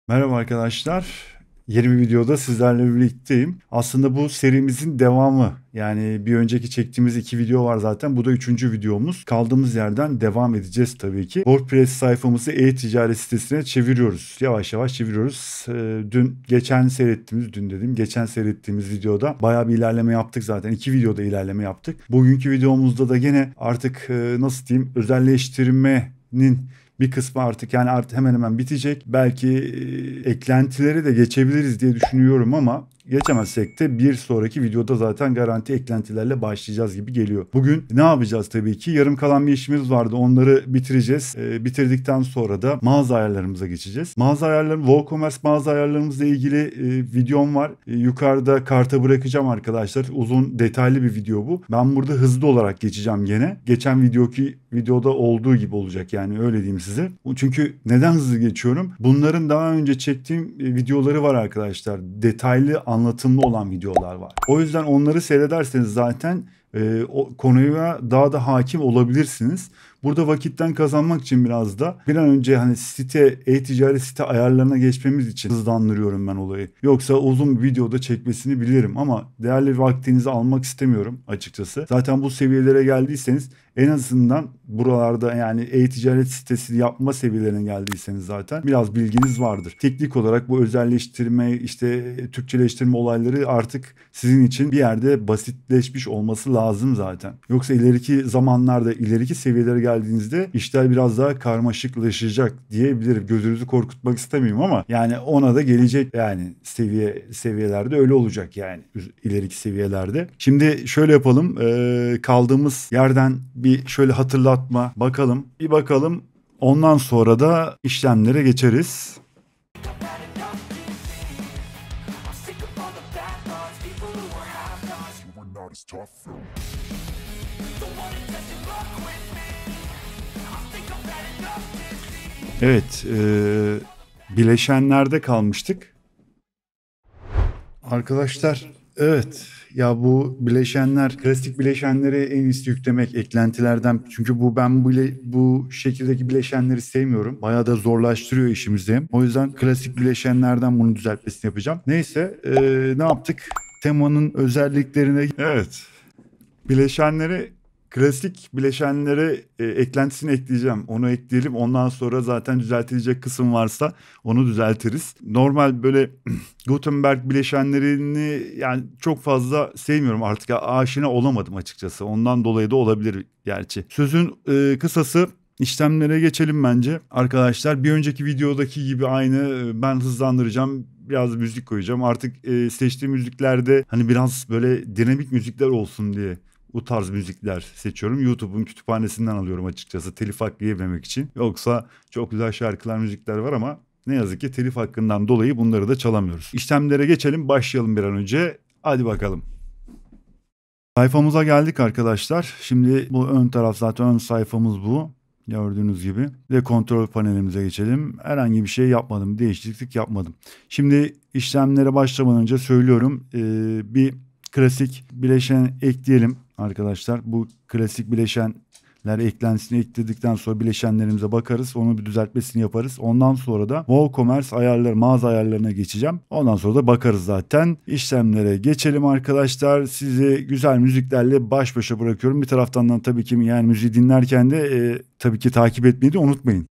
Merhaba arkadaşlar. Yeni bir videoda sizlerle birlikteyim. Aslında bu serimizin devamı. Yani bir önceki çektiğimiz 2 video var zaten. Bu da 3. videomuz. Kaldığımız yerden devam edeceğiz tabii ki. WordPress sayfamızı e-ticaret sitesine çeviriyoruz. Yavaş yavaş çeviriyoruz. Geçen seyrettiğimiz videoda bayağı bir ilerleme yaptık zaten. 2 videoda ilerleme yaptık. Bugünkü videomuzda da gene artık nasıl diyeyim, özelleştirmenin bir kısmı artık hemen hemen bitecek. Belki eklentileri de geçebiliriz diye düşünüyorum ama geçemezsek de bir sonraki videoda zaten garanti eklentilerle başlayacağız gibi geliyor. Bugün ne yapacağız tabii ki? Yarım kalan bir işimiz vardı. Onları bitireceğiz. Bitirdikten sonra da mağaza ayarlarımıza geçeceğiz. WooCommerce mağaza ayarlarımızla ilgili videom var. Yukarıda karta bırakacağım arkadaşlar. Uzun detaylı bir video bu. Ben burada hızlı olarak geçeceğim gene. Geçen videoda olduğu gibi olacak, yani öyle diyeyim size. Çünkü neden hızlı geçiyorum? Bunların daha önce çektiğim videoları var arkadaşlar. Detaylı anlatımlı olan videolar var. O yüzden onları seyrederseniz zaten o konuya daha da hakim olabilirsiniz. Burada vakitten kazanmak için biraz da bir an önce hani e-ticaret site ayarlarına geçmemiz için hızlandırıyorum ben olayı. Yoksa uzun bir videoda çekmesini bilirim ama değerli vaktinizi almak istemiyorum açıkçası. Zaten bu seviyelere geldiyseniz, en azından buralarda, yani e-ticaret sitesi yapma seviyelerine geldiyseniz zaten biraz bilginiz vardır. Teknik olarak bu özelleştirme, işte Türkçeleştirme olayları artık sizin için bir yerde basitleşmiş olması lazım zaten. Yoksa ileriki zamanlarda, ileriki seviyelere geldiğinizde işler biraz daha karmaşıklaşacak diyebilirim. Gözünüzü korkutmak istemiyorum ama yani ona da gelecek, yani seviyelerde öyle olacak, yani ileriki seviyelerde. Şimdi şöyle yapalım. Kaldığımız yerden bir şöyle hatırlatma bakalım. Ondan sonra da işlemlere geçeriz. Evet, bileşenlerde kalmıştık. Arkadaşlar, evet ya, bu bileşenler, klasik bileşenleri en iyisi yüklemek eklentilerden. Çünkü bu şekildeki bileşenleri sevmiyorum. Bayağı da zorlaştırıyor işimizi. O yüzden klasik bileşenlerden bunu düzeltmesini yapacağım. Neyse, ne yaptık? Temanın özelliklerine, evet, klasik bileşenlere eklentisini ekleyeceğim. Onu ekleyelim. Ondan sonra zaten düzeltilecek kısım varsa onu düzeltiriz. Normal böyle Gutenberg bileşenlerini yani çok fazla sevmiyorum artık. Ya, aşina olamadım açıkçası. Ondan dolayı da olabilir gerçi. Sözün kısası, işlemlere geçelim bence. Arkadaşlar, bir önceki videodaki gibi aynı, ben hızlandıracağım. Biraz müzik koyacağım. Artık seçtiğim müziklerde hani biraz böyle dinamik müzikler olsun diye bu tarz müzikler seçiyorum. YouTube'un kütüphanesinden alıyorum açıkçası, telif hakkı yememek için. Yoksa çok güzel şarkılar, müzikler var ama ne yazık ki telif hakkından dolayı bunları da çalamıyoruz. İşlemlere geçelim, başlayalım bir an önce. Hadi bakalım. Sayfamıza geldik arkadaşlar. Şimdi bu ön taraf, zaten ön sayfamız bu. Gördüğünüz gibi. Ve kontrol panelimize geçelim. Herhangi bir şey yapmadım. Değişiklik yapmadım. Şimdi işlemlere başlamadan önce söylüyorum. Bir klasik bileşen ekleyelim arkadaşlar. Bu klasik bileşenler eklentisini ekledikten sonra bileşenlerimize bakarız. Onu bir düzeltmesini yaparız. Ondan sonra da WooCommerce ayarları, mağaza ayarlarına geçeceğim. Ondan sonra da bakarız zaten. İşlemlere geçelim arkadaşlar. Sizi güzel müziklerle baş başa bırakıyorum. Bir taraftan da tabii ki, yani müziği dinlerken de tabii ki takip etmeyi de unutmayın.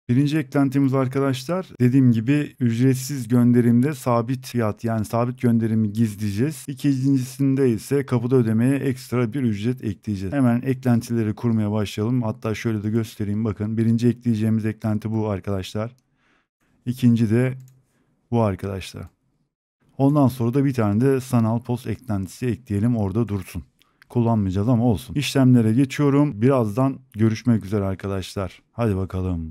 Birinci eklentimiz arkadaşlar, dediğim gibi ücretsiz gönderimde sabit fiyat, yani sabit gönderimi gizleyeceğiz. İkincisinde ise kapıda ödemeye ekstra bir ücret ekleyeceğiz. Hemen eklentileri kurmaya başlayalım. Hatta şöyle de göstereyim, bakın. Birinci ekleyeceğimiz eklenti bu arkadaşlar. İkinci de bu arkadaşlar. Ondan sonra da bir tane de sanal post eklentisi ekleyelim, orada dursun. Kullanmayacağız ama olsun. İşlemlere geçiyorum. Birazdan görüşmek üzere arkadaşlar. Hadi bakalım.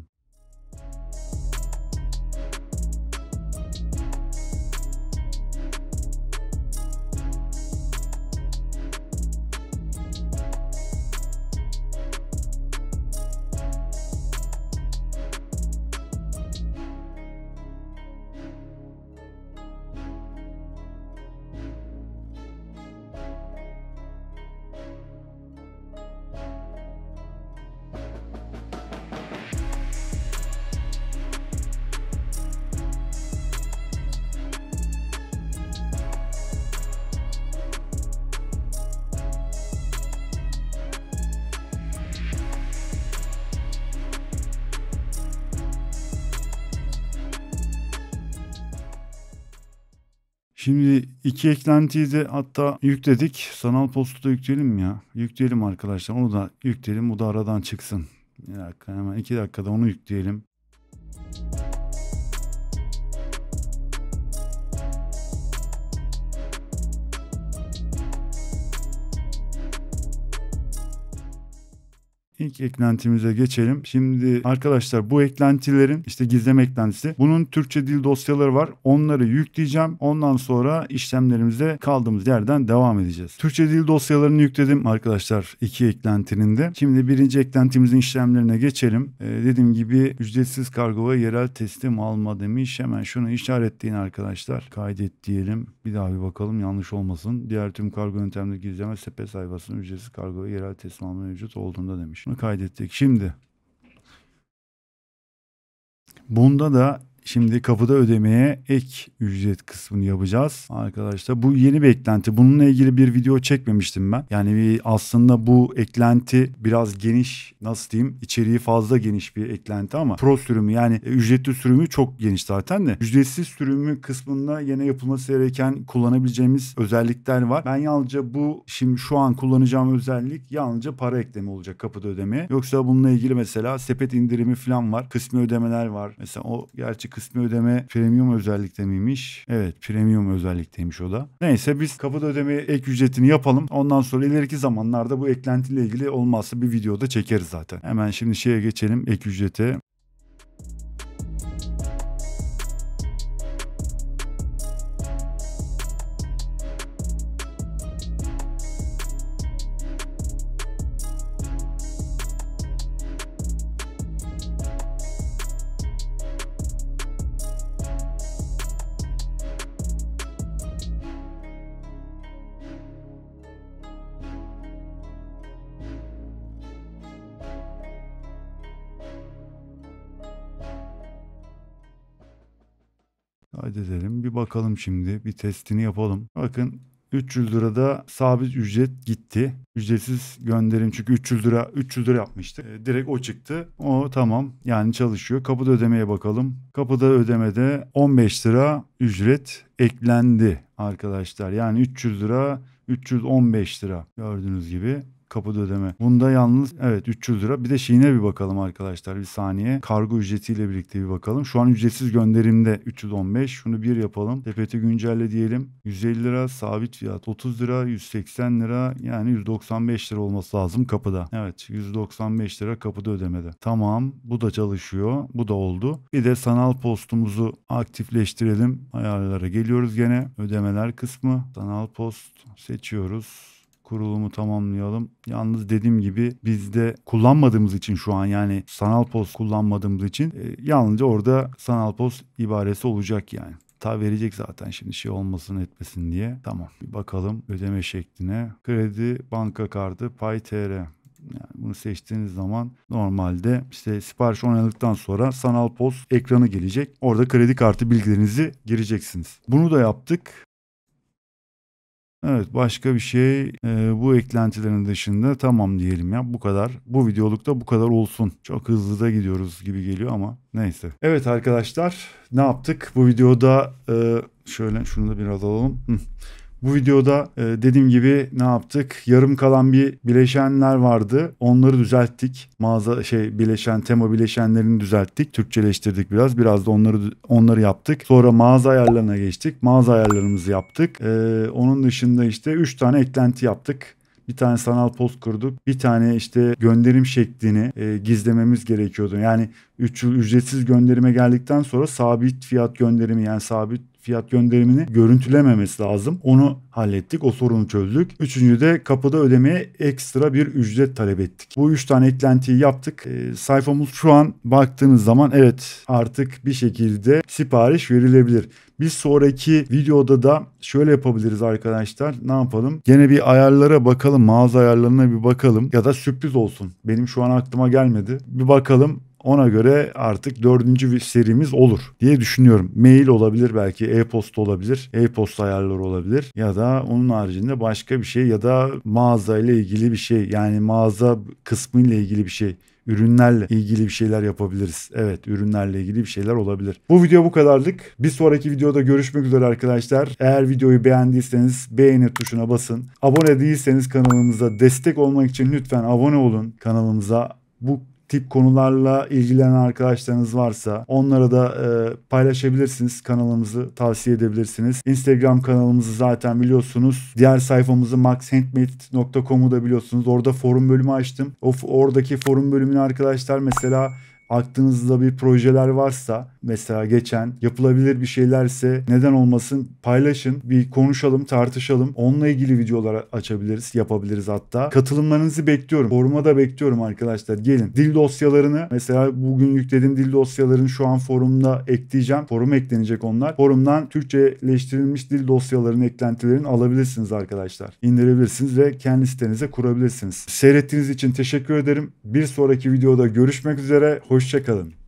Şimdi iki eklentiyi de hatta yükledik. Sanal postu da yükleyelim mi ya? Yükleyelim arkadaşlar. Onu da yükleyelim. Bu da aradan çıksın. Bir dakika, hemen 2 dakikada onu yükleyelim. İlk eklentimize geçelim. Şimdi arkadaşlar, bu eklentilerin işte gizleme eklentisi. Bunun Türkçe dil dosyaları var. Onları yükleyeceğim. Ondan sonra işlemlerimize kaldığımız yerden devam edeceğiz. Türkçe dil dosyalarını yükledim arkadaşlar, iki eklentinin de. Şimdi birinci eklentimizin işlemlerine geçelim. Dediğim gibi ücretsiz kargo ve yerel teslim alma demiş. Hemen şunu işaretleyin arkadaşlar. Kaydet diyelim. Bir daha bir bakalım, yanlış olmasın. Diğer tüm kargo yöntemleri gizleme sepet sayfasının ücretsiz kargo ve yerel teslim alma mevcut olduğunda demiş. Bunu kaydettik. Şimdi bunda da şimdi kapıda ödemeye ek ücret kısmını yapacağız. Arkadaşlar bu yeni bir eklenti. Bununla ilgili bir video çekmemiştim ben. Yani aslında bu eklenti biraz geniş, nasıl diyeyim, içeriği fazla geniş bir eklenti ama pro sürümü, yani ücretli sürümü çok geniş zaten de. Ücretsiz sürümü kısmında yine yapılması gereken kullanabileceğimiz özellikler var. Ben yalnızca şimdi şu an kullanacağım özellik yalnızca para ekleme olacak kapıda ödemeye. Yoksa bununla ilgili mesela sepet indirimi falan var. Kısmi ödemeler var. Mesela o gerçi kısmi ödeme premium özellikte miymiş? Evet, premium özellikteymiş o da. Neyse, biz kapıda ödemeye ek ücretini yapalım. Ondan sonra ileriki zamanlarda bu eklentiyle ilgili olmazsa bir videoda çekeriz zaten. Hemen şimdi şeye geçelim, ek ücrete. Kaydedelim. Bir bakalım şimdi. Bir testini yapalım. Bakın 300 lirada sabit ücret gitti. Ücretsiz gönderim, çünkü 300 lira yapmıştı. Direkt o çıktı. O tamam. Yani çalışıyor. Kapıda ödemeye bakalım. Kapıda ödemede 15 lira ücret eklendi arkadaşlar. Yani 300 lira 315 lira gördüğünüz gibi. Kapıda ödeme. Bunda yalnız evet 300 lira. Bir de şeyine bir bakalım arkadaşlar, bir saniye. Kargo ücretiyle birlikte bir bakalım. Şu an ücretsiz gönderimde 315. Şunu bir yapalım. Sepeti güncelle diyelim. 150 lira sabit fiyat. 30 lira, 180 lira, yani 195 lira olması lazım kapıda. Evet, 195 lira kapıda ödemede. Tamam, bu da çalışıyor. Bu da oldu. Bir de sanal postumuzu aktifleştirelim. Ayarlara geliyoruz gene. Ödemeler kısmı. Sanal post seçiyoruz. Kurulumu tamamlayalım. Yalnız dediğim gibi bizde kullanmadığımız için şu an, yani sanal post kullanmadığımız için yalnızca orada sanal post ibaresi olacak yani. Ta verecek zaten şimdi şey olmasın etmesin diye. Tamam, bir bakalım ödeme şekline. Kredi, banka kartı, Pay.tr. Yani bunu seçtiğiniz zaman normalde işte sipariş onayladıktan sonra sanal post ekranı gelecek. Orada kredi kartı bilgilerinizi gireceksiniz. Bunu da yaptık. Evet, başka bir şey bu eklentilerin dışında tamam diyelim ya, bu kadar. Bu videolukta bu kadar olsun. Çok hızlı da gidiyoruz gibi geliyor ama neyse. Evet arkadaşlar, ne yaptık? Bu videoda şöyle şunu da biraz alalım. Bu videoda dediğim gibi ne yaptık? Yarım kalan bir bileşenler vardı. Onları düzelttik. Bileşen, tema bileşenlerini düzelttik. Türkçeleştirdik biraz. Biraz da onları yaptık. Sonra mağaza ayarlarına geçtik. Mağaza ayarlarımızı yaptık. Onun dışında işte 3 tane eklenti yaptık. Bir tane sanal post kurduk. Bir tane işte gönderim şeklini gizlememiz gerekiyordu. Yani ücretsiz gönderime geldikten sonra sabit fiyat gönderimi, yani sabit fiyat gönderimini görüntülememesi lazım. Onu hallettik. O sorunu çözdük. Üçüncü de kapıda ödemeye ekstra bir ücret talep ettik. Bu 3 tane eklentiyi yaptık. Sayfamız şu an baktığınız zaman evet artık bir şekilde sipariş verilebilir. Bir sonraki videoda da şöyle yapabiliriz arkadaşlar. Ne yapalım? Gene bir ayarlara bakalım. Mağaza ayarlarına bir bakalım. Ya da sürpriz olsun. Benim şu an aklıma gelmedi. Bir bakalım. Ona göre artık 4. serimiz olur diye düşünüyorum. Mail olabilir, belki e-posta olabilir. E-posta ayarları olabilir. Ya da onun haricinde başka bir şey, ya da mağaza ile ilgili bir şey. Yani mağaza kısmı ile ilgili bir şey. Ürünlerle ilgili bir şeyler yapabiliriz. Evet, ürünlerle ilgili bir şeyler olabilir. Bu video bu kadarlık. Bir sonraki videoda görüşmek üzere arkadaşlar. Eğer videoyu beğendiyseniz beğeni tuşuna basın. Abone değilseniz kanalımıza destek olmak için lütfen abone olun kanalımıza. Bu tip konularla ilgilenen arkadaşlarınız varsa onlara da paylaşabilirsiniz. Kanalımızı tavsiye edebilirsiniz. Instagram kanalımızı zaten biliyorsunuz. Diğer sayfamızı maxhandmade.com'u da biliyorsunuz. Orada forum bölümü açtım. Oradaki forum bölümüne arkadaşlar, mesela aklınızda bir projeler varsa, mesela geçen yapılabilir bir şeylerse neden olmasın, paylaşın, bir konuşalım, tartışalım. Onunla ilgili videolar açabiliriz, yapabiliriz hatta. Katılımlarınızı bekliyorum. Foruma da bekliyorum arkadaşlar. Gelin. Dil dosyalarını, mesela bugün yüklediğim dil dosyalarını şu an forumda ekleyeceğim. Foruma eklenecek onlar. Forumdan Türkçeleştirilmiş dil dosyalarının eklentilerini alabilirsiniz arkadaşlar. İndirebilirsiniz ve kendi sitenize kurabilirsiniz. Seyrettiğiniz için teşekkür ederim. Bir sonraki videoda görüşmek üzere. Hoşça kalın.